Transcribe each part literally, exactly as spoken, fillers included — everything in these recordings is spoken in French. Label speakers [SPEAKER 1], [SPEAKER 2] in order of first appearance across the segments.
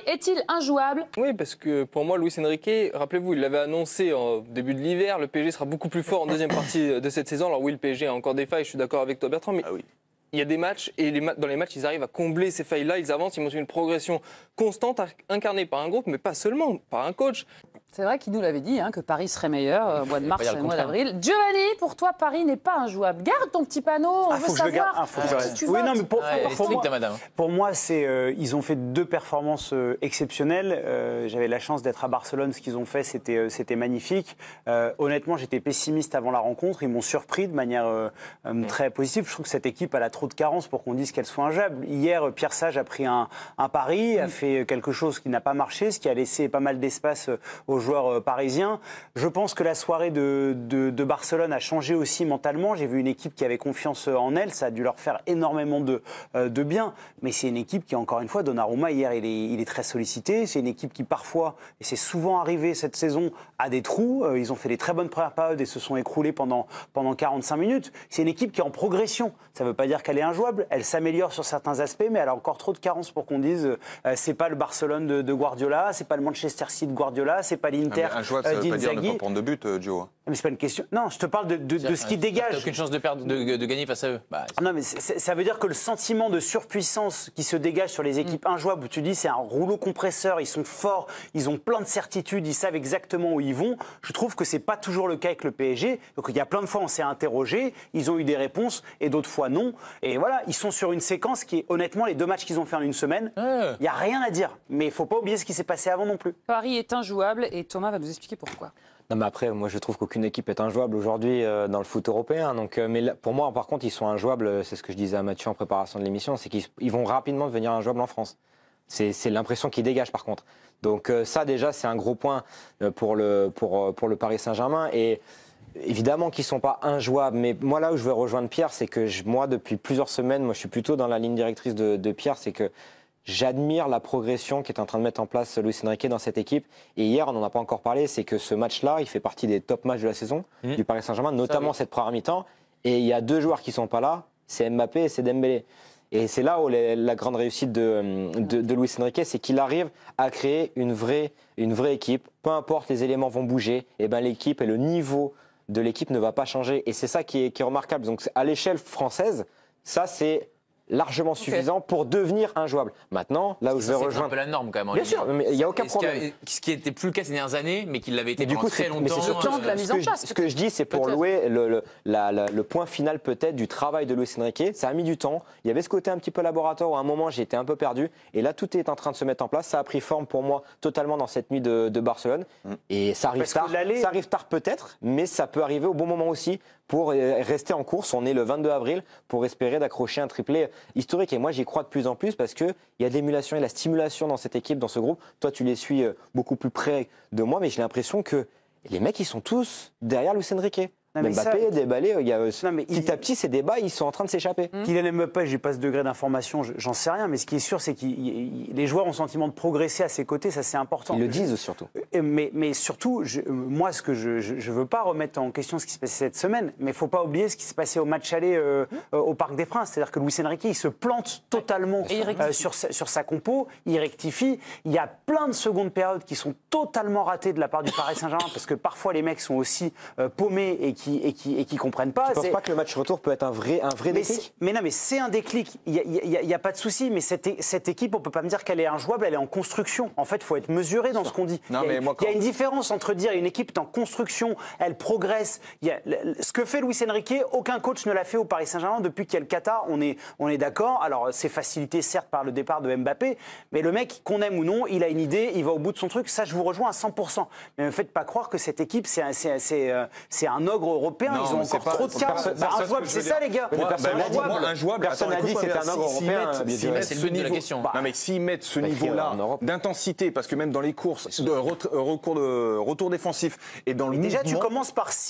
[SPEAKER 1] est-il injouable?
[SPEAKER 2] Oui, parce que pour moi, Luis Enrique, rappelez-vous, il l'avait annoncé en début de l'hiver, le P S G sera beaucoup plus fort en deuxième partie de cette saison. Alors oui, le P S G a encore des failles, je suis d'accord avec toi Bertrand, mais
[SPEAKER 3] ah oui.
[SPEAKER 2] il y a des matchs et les ma- dans les matchs, ils arrivent à combler ces failles-là, ils avancent, ils montrent une progression constante incarnée par un groupe, mais pas seulement, par un coach.
[SPEAKER 1] C'est vrai qu'il nous l'avait dit, hein, que Paris serait meilleur euh, au mois de mars
[SPEAKER 4] dire
[SPEAKER 1] et
[SPEAKER 4] le
[SPEAKER 1] au mois
[SPEAKER 4] contraire.
[SPEAKER 1] d'avril. Giovanni, pour toi, Paris n'est pas injouable. Garde ton petit panneau, on
[SPEAKER 5] Ah,
[SPEAKER 1] veut
[SPEAKER 5] faut que je le garde.
[SPEAKER 1] savoir
[SPEAKER 5] Ah, faut que je
[SPEAKER 1] pour
[SPEAKER 5] le
[SPEAKER 1] qui
[SPEAKER 5] garde.
[SPEAKER 1] tu
[SPEAKER 5] Oui,
[SPEAKER 1] votes.
[SPEAKER 5] non, mais pour,
[SPEAKER 4] Ouais,
[SPEAKER 5] pour-
[SPEAKER 4] elle est
[SPEAKER 5] pour
[SPEAKER 4] stricte,
[SPEAKER 5] moi,
[SPEAKER 4] madame.
[SPEAKER 5] pour moi, c'est euh, ils ont fait deux performances euh, exceptionnelles. Euh, J'avais la chance d'être à Barcelone. Ce qu'ils ont fait, c'était euh, c'était magnifique. Euh, honnêtement, j'étais pessimiste avant la rencontre. Ils m'ont surpris de manière euh, euh, très positive. Je trouve que cette équipe elle a trop de carences pour qu'on dise qu'elle soit injouable. Hier, Pierre Sage a pris un, un pari, a fait quelque chose qui n'a pas marché, ce qui a laissé pas mal d'espace euh, aux joueurs euh, parisiens. Je pense que la soirée de, de, de Barcelone a changé aussi mentalement. J'ai vu une équipe qui avait confiance en elle. Ça a dû leur faire énormément de, euh, de bien. Mais c'est une équipe qui, encore une fois, Donnarumma, hier, il est, il est très sollicité. C'est une équipe qui, parfois, et c'est souvent arrivé cette saison, a des trous. Euh, ils ont fait des très bonnes premières périodes et se sont écroulés pendant, pendant quarante-cinq minutes. C'est une équipe qui est en progression. Ça ne veut pas dire qu'elle est injouable. Elle s'améliore sur certains aspects, mais elle a encore trop de carences pour qu'on dise euh, c'est pas le Barcelone de, de Guardiola, c'est pas le Manchester City de Guardiola, c'est pas l'Inter
[SPEAKER 3] Un joueur, ça
[SPEAKER 5] euh,
[SPEAKER 3] veut pas dire ne
[SPEAKER 5] d'Inzaghi.
[SPEAKER 3] pas prendre de but, euh, Gio.
[SPEAKER 5] Mais c'est pas une question. Non, je te parle de, de, de ce qui
[SPEAKER 4] T'as
[SPEAKER 5] dégage.
[SPEAKER 4] aucune chance de, perdre, de, de gagner face à eux. Bah,
[SPEAKER 5] Non, mais c'est- ça veut dire que le sentiment de surpuissance qui se dégage sur les équipes injouables, où tu dis c'est un rouleau compresseur, ils sont forts, ils ont plein de certitudes, ils savent exactement où ils vont. Je trouve que c'est pas toujours le cas avec le P S G. Donc il y a plein de fois on s'est interrogé, ils ont eu des réponses et d'autres fois non. Et voilà, ils sont sur une séquence qui est honnêtement les deux matchs qu'ils ont fait en une semaine. Il y a rien à dire, mais il faut pas oublier ce qui s'est passé avant non plus.
[SPEAKER 1] Paris est injouable et Thomas va nous expliquer pourquoi.
[SPEAKER 4] Non, mais après, moi, je trouve qu'aucune équipe est injouable aujourd'hui euh, dans le foot européen. Donc, euh, mais là, pour moi, par contre, ils sont injouables. euh, C'est ce que je disais à Mathieu en préparation de l'émission, c'est qu'ils ils vont rapidement devenir injouables en France. C'est c'est l'impression qu'ils dégagent, par contre. Donc, euh, ça, déjà, c'est un gros point euh, pour le, pour, euh, pour le Paris Saint-Germain. Et évidemment qu'ils ne sont pas injouables. Mais moi, là où je vais rejoindre Pierre, c'est que je, moi, depuis plusieurs semaines, moi, je suis plutôt dans la ligne directrice de, de Pierre, c'est que j'admire la progression qu'est en train de mettre en place Luis Enrique dans cette équipe. Et hier, on n'en a pas encore parlé, c'est que ce match-là, il fait partie des top matchs de la saison
[SPEAKER 2] Mmh.
[SPEAKER 4] du Paris Saint-Germain, notamment
[SPEAKER 2] oui.
[SPEAKER 4] cette première mi-temps. Et il y a deux joueurs qui ne sont pas là, c'est Mbappé et c'est Dembélé. Et c'est là où les- la grande réussite de, de, de Luis Enrique, c'est qu'il arrive à créer une vraie, une vraie équipe. Peu importe, les éléments vont bouger, et ben l'équipe et le niveau de l'équipe ne va pas changer. Et c'est ça qui est, qui est remarquable. Donc à l'échelle française, ça c'est largement suffisant pour devenir injouable. Maintenant, là où je vais
[SPEAKER 6] C'est un
[SPEAKER 4] rejoindre...
[SPEAKER 6] peu la norme quand même. en
[SPEAKER 4] Bien
[SPEAKER 6] Ligue
[SPEAKER 4] sûr,
[SPEAKER 6] un.
[SPEAKER 4] mais il n'y a aucun
[SPEAKER 6] Et ce qui a-
[SPEAKER 4] problème.
[SPEAKER 6] Ce qui n'était plus le cas ces dernières années, mais qui l'avait été
[SPEAKER 4] Mais du
[SPEAKER 6] pendant
[SPEAKER 4] coup,
[SPEAKER 6] très
[SPEAKER 4] c'est
[SPEAKER 6] longtemps.
[SPEAKER 4] mais c'est surtout
[SPEAKER 1] temps de la mise
[SPEAKER 4] ce
[SPEAKER 1] en
[SPEAKER 4] que je-
[SPEAKER 1] place,
[SPEAKER 4] ce que je dis, c'est pour
[SPEAKER 1] peut-être.
[SPEAKER 4] louer le, le, la- la- le point final peut-être du travail de Luis Enrique. Ça a mis du temps. Il y avait ce côté un petit peu laboratoire où à un moment j'ai été un peu perdu. Et là, tout est en train de se mettre en place. Ça a pris forme pour moi totalement dans cette nuit de, de Barcelone. Et ça arrive
[SPEAKER 5] Parce que
[SPEAKER 4] tard.
[SPEAKER 5] l'aller-
[SPEAKER 4] Ça arrive tard peut-être, mais ça peut arriver au bon moment aussi pour euh, rester en course. On est le vingt-deux avril pour espérer d'accrocher un triplé historique. Et moi, j'y crois de plus en plus parce qu'il y a de l'émulation et de la stimulation dans cette équipe, dans ce groupe. Toi, tu les suis euh, beaucoup plus près de moi, mais j'ai l'impression que les mecs, ils sont tous derrière Luis Enrique.
[SPEAKER 5] Non, mais
[SPEAKER 4] Mbappé,
[SPEAKER 5] ça-
[SPEAKER 4] Dembélé, il y a, euh,
[SPEAKER 5] Non, mais
[SPEAKER 4] petit
[SPEAKER 5] il-
[SPEAKER 4] à petit, ces débats, ils sont en train de s'échapper.
[SPEAKER 5] Kylian Mbappé, j'ai pas ce degré d'information, je- j'en sais rien, mais ce qui est sûr, c'est que les joueurs ont le sentiment de progresser à ses côtés, ça c'est important.
[SPEAKER 4] Ils le disent surtout.
[SPEAKER 5] Euh, Mais, mais surtout, je- moi, ce que je ne veux pas remettre en question ce qui s'est passé cette semaine, mais il ne faut pas oublier ce qui s'est passé au match aller euh, euh, au Parc des Princes. C'est-à-dire que Luis Enrique, il se plante totalement
[SPEAKER 1] Et il rectifie.
[SPEAKER 5] euh, sur, sa, sur sa compo, il rectifie. Il y a plein de secondes périodes qui sont totalement ratées de la part du Paris Saint-Germain, parce que parfois les mecs sont aussi euh, paumés et qui et qui, et qui comprennent pas.
[SPEAKER 4] Tu ne penses
[SPEAKER 5] C'est-
[SPEAKER 4] pas que le match retour peut être un vrai, un vrai
[SPEAKER 5] mais,
[SPEAKER 4] déclic
[SPEAKER 5] c'est- mais non, mais c'est un déclic. Il n'y a, a pas de souci. Mais cette, é- cette équipe, on ne peut pas me dire qu'elle est injouable, elle est en construction. En fait, il faut être mesuré dans ce qu'on dit.
[SPEAKER 3] Non,
[SPEAKER 5] il, y a,
[SPEAKER 3] mais moi,
[SPEAKER 5] il y a
[SPEAKER 3] quand-
[SPEAKER 5] une différence entre dire une équipe est en construction, elle progresse. Il y a, le- le- ce que fait Luis Enrique, aucun coach ne l'a fait au Paris Saint-Germain depuis qu'il y a le Qatar. On est, on est d'accord. Alors, c'est facilité certes par le départ de Mbappé, mais le mec, qu'on aime ou non, il a une idée, il va au bout de son truc. Ça, je vous rejoins à cent pour cent. Mais ne me faites pas croire que cette équipe, c'est un, c'est- c'est, euh, c'est un ogre européen.
[SPEAKER 3] Non,
[SPEAKER 5] Ils ont
[SPEAKER 3] mais c'est
[SPEAKER 5] encore
[SPEAKER 3] pas-
[SPEAKER 5] trop de
[SPEAKER 3] c'est
[SPEAKER 5] cas.
[SPEAKER 3] personne-
[SPEAKER 5] Bah,
[SPEAKER 3] c'est ça
[SPEAKER 5] injouable,
[SPEAKER 3] ce
[SPEAKER 5] c'est
[SPEAKER 3] que je
[SPEAKER 5] ça,
[SPEAKER 3] veux
[SPEAKER 5] les gars.
[SPEAKER 4] Mais
[SPEAKER 3] Moi,
[SPEAKER 4] personne
[SPEAKER 3] bah,
[SPEAKER 4] n'a
[SPEAKER 3] moi,
[SPEAKER 4] dit,
[SPEAKER 3] moi,
[SPEAKER 4] moi,
[SPEAKER 3] injouable,
[SPEAKER 4] personne
[SPEAKER 3] attends,
[SPEAKER 4] n'a dit
[SPEAKER 3] écoute-moi
[SPEAKER 4] c'était un
[SPEAKER 3] bien,
[SPEAKER 4] ogre
[SPEAKER 3] s'ils
[SPEAKER 4] européen,
[SPEAKER 3] mettent-
[SPEAKER 4] bien
[SPEAKER 3] s'ils
[SPEAKER 4] sûr.
[SPEAKER 3] mettent
[SPEAKER 6] C'est le
[SPEAKER 3] ce
[SPEAKER 6] but de la
[SPEAKER 3] niveau-
[SPEAKER 6] question.
[SPEAKER 3] Non, mais s'ils mettent ce
[SPEAKER 4] Bah,
[SPEAKER 3] niveau-là
[SPEAKER 4] en Europe.
[SPEAKER 3] d'intensité, parce que même dans les courses, de ret- recours de retour défensif et dans le
[SPEAKER 5] Mais déjà, tu
[SPEAKER 3] mouvement-
[SPEAKER 5] commences par si.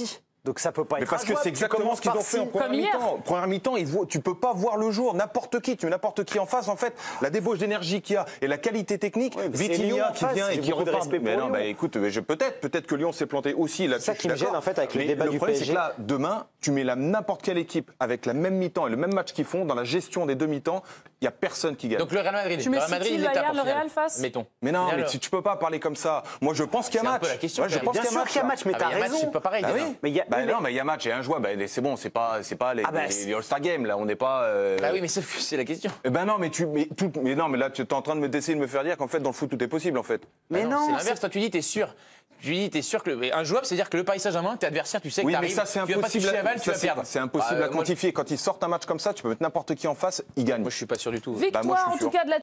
[SPEAKER 5] Donc ça peut pas
[SPEAKER 3] Mais
[SPEAKER 5] être
[SPEAKER 3] parce que
[SPEAKER 5] injouable.
[SPEAKER 3] c'est
[SPEAKER 5] Tu
[SPEAKER 3] exactement
[SPEAKER 5] commences
[SPEAKER 3] ce qu'ils ont
[SPEAKER 5] par
[SPEAKER 3] fait en
[SPEAKER 5] six.
[SPEAKER 3] première
[SPEAKER 1] Comme hier.
[SPEAKER 3] mi-temps. Première mi-temps, ils voient- tu peux pas voir le jour. N'importe qui, tu mets n'importe qui en face, en fait, la débauche d'énergie qu'il y a et la qualité technique.
[SPEAKER 5] Ouais, mais c'est Lyon
[SPEAKER 3] Vitinha
[SPEAKER 5] en
[SPEAKER 3] qui
[SPEAKER 5] face,
[SPEAKER 3] vient et
[SPEAKER 5] j'ai
[SPEAKER 3] qui
[SPEAKER 5] beaucoup de
[SPEAKER 3] repart.
[SPEAKER 5] respect pour
[SPEAKER 3] Mais non,
[SPEAKER 5] Lyon.
[SPEAKER 3] bah écoute, je- peut-être, peut-être que Lyon s'est planté aussi là-dessus.
[SPEAKER 4] ça
[SPEAKER 3] je
[SPEAKER 4] qui
[SPEAKER 3] suis
[SPEAKER 4] me gêne,
[SPEAKER 3] d'accord.
[SPEAKER 4] en fait, avec le
[SPEAKER 3] Mais
[SPEAKER 4] débat
[SPEAKER 3] le
[SPEAKER 4] du
[SPEAKER 3] problème,
[SPEAKER 4] P S
[SPEAKER 3] c'est
[SPEAKER 4] G.
[SPEAKER 3] que là, demain, tu mets la n'importe quelle équipe avec la même mi-temps et le même match qu'ils font dans la gestion des deux mi-temps, il y a personne qui gagne.
[SPEAKER 6] Donc le Real Madrid,
[SPEAKER 1] Tu
[SPEAKER 6] le
[SPEAKER 1] mets
[SPEAKER 6] Real Madrid,
[SPEAKER 1] City,
[SPEAKER 6] il est
[SPEAKER 1] Bayern,
[SPEAKER 6] à
[SPEAKER 1] le Real face.
[SPEAKER 6] Mettons.
[SPEAKER 3] Mais non,
[SPEAKER 6] Final,
[SPEAKER 3] mais tu, tu peux pas parler comme ça. Moi, je pense qu'il y a
[SPEAKER 6] C'est un
[SPEAKER 3] match.
[SPEAKER 6] peu la question,
[SPEAKER 3] Ouais, je
[SPEAKER 6] quand même.
[SPEAKER 3] pense
[SPEAKER 5] Bien
[SPEAKER 3] qu'il y a
[SPEAKER 5] sûr
[SPEAKER 3] match.
[SPEAKER 5] qu'il y a match, mais
[SPEAKER 6] Ah,
[SPEAKER 5] t'as
[SPEAKER 6] mais il y a match,
[SPEAKER 5] raison.
[SPEAKER 6] c'est pas pareil.
[SPEAKER 3] Ah
[SPEAKER 6] déjà.
[SPEAKER 3] oui.
[SPEAKER 5] Mais il y a-
[SPEAKER 3] Bah
[SPEAKER 5] oui, mais-
[SPEAKER 3] non, mais il y a match et un joueur, bah, c'est bon, c'est pas, c'est pas les,
[SPEAKER 5] Ah bah,
[SPEAKER 3] les-
[SPEAKER 5] c'est-
[SPEAKER 3] les All-Star Games, là, on n'est pas. euh,
[SPEAKER 6] Bah oui, mais sauf que c'est la question.
[SPEAKER 3] Eh ben non, mais tu, mais tout, mais non, mais là, tu es en train de me d'essayer de me faire dire qu'en fait, dans le foot, tout est possible, en fait.
[SPEAKER 5] Mais
[SPEAKER 6] Ah
[SPEAKER 5] non,
[SPEAKER 6] c'est
[SPEAKER 5] c'est-
[SPEAKER 6] l'inverse. Toi, tu dis, t'es sûr. Tu dis, t'es sûr que le... un jouable, c'est-à-dire que le Paris Saint-Germain, t'es adversaire, tu sais que
[SPEAKER 3] Oui, mais
[SPEAKER 6] t'arrives,
[SPEAKER 3] ça, c'est
[SPEAKER 6] tu vas pas
[SPEAKER 3] impossible.
[SPEAKER 6] toucher la balle,
[SPEAKER 3] ça,
[SPEAKER 6] tu vas
[SPEAKER 3] c'est-
[SPEAKER 6] perdre.
[SPEAKER 3] C'est impossible
[SPEAKER 6] Bah,
[SPEAKER 3] à
[SPEAKER 6] moi,
[SPEAKER 3] quantifier. Quand ils sortent un match comme ça, tu peux mettre n'importe qui en face, ils gagnent.
[SPEAKER 6] Moi, je suis pas sûr du tout.
[SPEAKER 1] Victoire,
[SPEAKER 3] Bah, moi, je suis
[SPEAKER 1] en tout
[SPEAKER 3] sûr.
[SPEAKER 1] cas, de la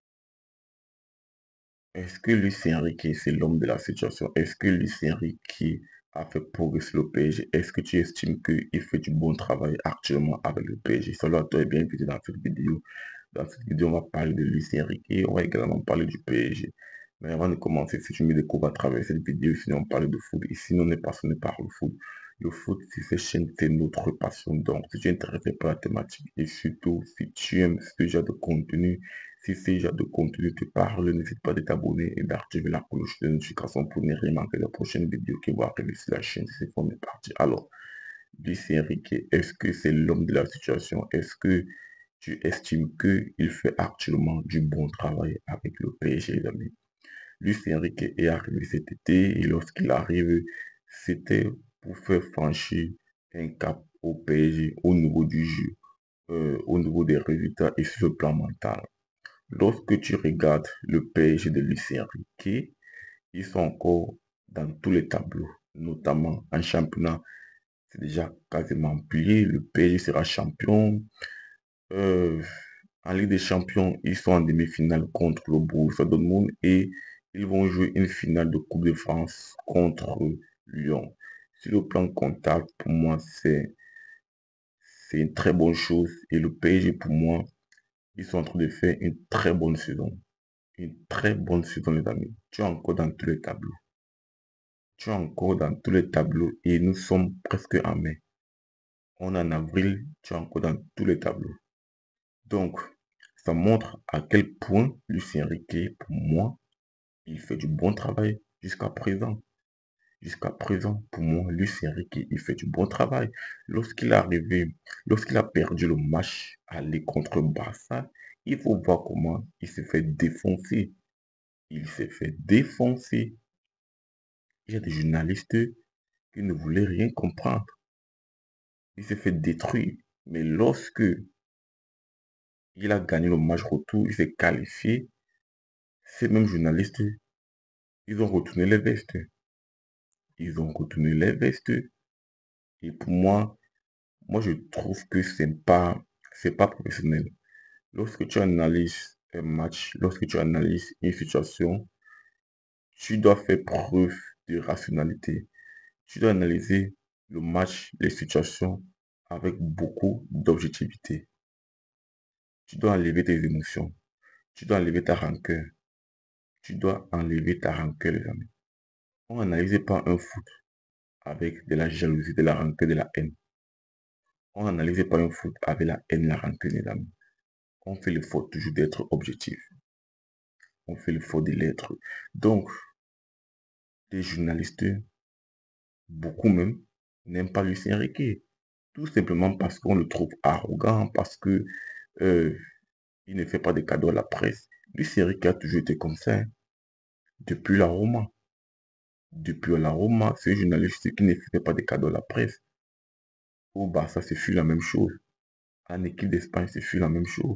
[SPEAKER 7] Est-ce que Luis Enrique, c'est l'homme de la situation? Est-ce que Luis Enrique a fait progresser le P S G? Est-ce que tu estimes qu'il fait du bon travail actuellement avec le P S G? Cela doit bien évidemment dans cette vidéo. Dans cette vidéo, on va parler de Luis Enrique et on va également parler du P S G. Mais avant de commencer, si tu me découvres à travers cette vidéo, sinon on parle de foot. Et sinon on est passionné par le foot. Le foot, c'est cette chaîne, c'est notre passion. Donc, si tu es intéressé par la thématique et surtout, si tu aimes ce genre de contenu, si ce genre de contenu te parle, n'hésite pas de t'abonner et d'activer la cloche de notification pour ne rien manquer de la prochaine vidéo qui va arriver sur la chaîne. C'est on est parti. Alors, Luis Enrique, est-ce que c'est l'homme de la situation? Est-ce que tu estimes qu'il fait actuellement du bon travail avec le P S G, les amis? Luis Enrique est arrivé cet été et lorsqu'il arrive, c'était pour faire franchir un cap au P S G au niveau du jeu, euh, au niveau des résultats et sur le plan mental. Lorsque tu regardes le P S G de Luis Enrique, ils sont encore dans tous les tableaux, notamment en championnat. C'est déjà quasiment plié. Le P S G sera champion. Euh, en Ligue des Champions, ils sont en demi-finale contre le Borussia Dortmund et ils vont jouer une finale de Coupe de France contre Lyon. Sur le plan comptable, pour moi, c'est c'est une très bonne chose. Et le P S G, pour moi, ils sont en train de faire une très bonne saison. Une très bonne saison, les amis. Tu es encore dans tous les tableaux. Tu es encore dans tous les tableaux et nous sommes presque en mai. On est en avril, tu es encore dans tous les tableaux. Donc, ça montre à quel point Luis Enrique, pour moi, il fait du bon travail jusqu'à présent. Jusqu'à présent, pour moi, Luis Enrique, il fait du bon travail. Lorsqu'il est arrivé, lorsqu'il a perdu le match aller contre Barça, il faut voir comment il s'est fait défoncer. Il s'est fait défoncer. Il y a des journalistes qui ne voulaient rien comprendre. Il s'est fait détruire. Mais lorsque il a gagné le match retour, il s'est qualifié, ces mêmes journalistes, ils ont retourné les vestes. Ils ont retourné les vestes. Et pour moi, moi je trouve que c'est pas, c'est pas professionnel. Lorsque tu analyses un match, lorsque tu analyses une situation, tu dois faire preuve de rationalité. Tu dois analyser le match, les situations avec beaucoup d'objectivité. Tu dois enlever tes émotions. Tu dois enlever ta rancœur. Tu dois enlever ta rancœur, les amis. On n'analyse pas un foot avec de la jalousie, de la rancœur, de la haine. On n'analyse pas un foot avec la haine, la rancœur, les amis. On fait l'effort toujours d'être objectif. On fait l'effort de l'être. Donc, les journalistes, beaucoup même, n'aiment pas Luis Enrique. Tout simplement parce qu'on le trouve arrogant, parce que euh, il ne fait pas de cadeaux à la presse. Luis Enrique a toujours été comme ça. Hein. Depuis la Roma. Depuis la Roma, c'est un journaliste qui ne fait pas de cadeaux à la presse. Au Barça, ce fut la même chose. En équipe d'Espagne, ce fut la même chose.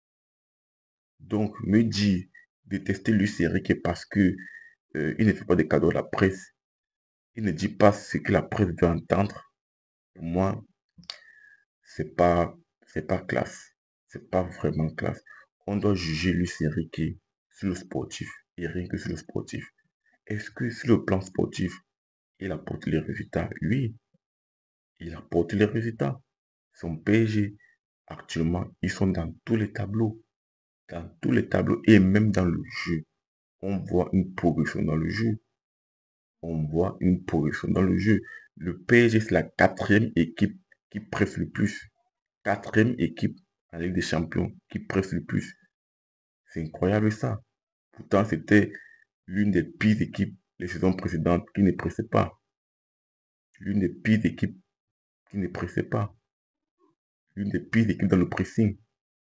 [SPEAKER 7] Donc, me dire, détester Luis Enrique parce que euh, il ne fait pas de cadeaux à la presse, il ne dit pas ce que la presse veut entendre, pour moi, c'est pas, c'est pas classe. C'est pas vraiment classe. On doit juger Luis Enrique sur le sportif et rien que sur le sportif. Est-ce que sur le plan sportif, il apporte les résultats? Oui, il apporte les résultats. Son P S G, actuellement, ils sont dans tous les tableaux. Dans tous les tableaux et même dans le jeu. On voit une progression dans le jeu. On voit une progression dans le jeu. Le P S G, c'est la quatrième équipe qui presse le plus. Quatrième équipe en Ligue des Champions qui presse le plus. C'est incroyable ça. Pourtant, c'était l'une des pires équipes les saisons précédentes qui ne pressait pas. L'une des pires équipes qui ne pressait pas. L'une des pires équipes dans le pressing.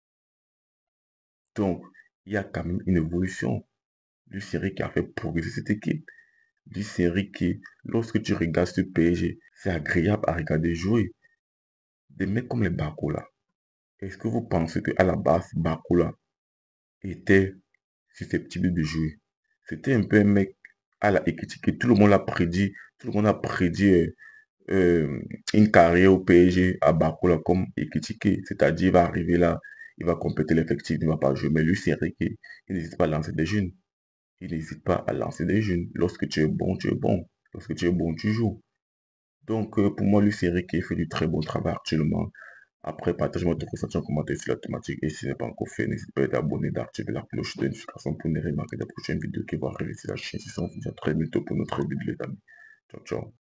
[SPEAKER 7] Donc, il y a quand même une évolution. Luis Enrique a fait progresser cette équipe. Luis Enrique, lorsque tu regardes ce P S G, c'est agréable à regarder jouer. Des mecs comme les Barcola. Est-ce que vous pensez qu'à la base, Barcola était susceptible de jouer? C'était un peu un mec à la Ekitike. Tout le monde l'a prédit. Tout le monde a prédit euh, euh, une carrière au P S G à Barcola comme Ekitike. C'est-à-dire, il va arriver là, il va compléter l'effectif, il ne va pas jouer. Mais lui, c'est Enrique, il n'hésite pas à lancer des jeunes. Il n'hésite pas à lancer des jeunes. Lorsque tu es bon, tu es bon. Lorsque tu es bon, tu joues. Donc, euh, pour moi, lui, c'est Enrique fait du très bon travail actuellement. Après, partage-moi ton ressenti en commentaire sur la thématique. Et si ce n'est pas encore fait, n'hésite pas à t'abonner, d'activer la cloche de notification pour ne rien manquer des prochaines vidéos qui vont arriver sur la chaîne. Si ça, on se dit à très bientôt pour notre vidéo, les amis. Ciao, ciao.